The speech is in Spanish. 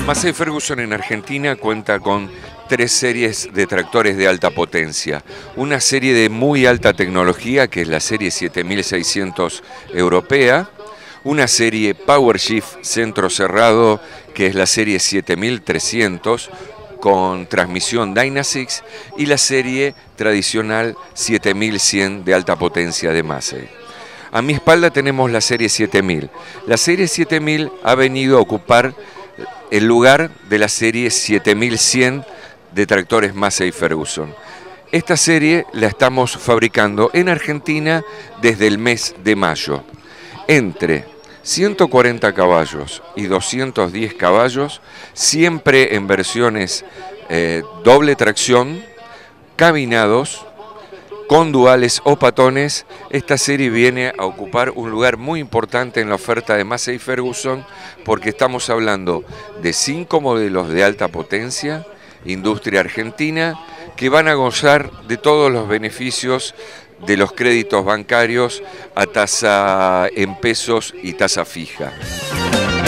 Massey Ferguson en Argentina cuenta con 3 series de tractores de alta potencia. Una serie de muy alta tecnología, que es la serie 7600 europea. Una serie PowerShift centro cerrado, que es la serie 7300 con transmisión Dynasix. Y la serie tradicional 7100 de alta potencia de Massey. A mi espalda tenemos la serie 7000. La serie 7000 ha venido a ocupar el lugar de la serie 7100 de tractores Massey Ferguson. Esta serie la estamos fabricando en Argentina desde el mes de mayo. Entre 140 caballos y 210 caballos, siempre en versiones doble tracción, cabinados, con duales o patones. Esta serie viene a ocupar un lugar muy importante en la oferta de Massey Ferguson porque estamos hablando de 5 modelos de alta potencia, industria argentina, que van a gozar de todos los beneficios de los créditos bancarios a tasa en pesos y tasa fija.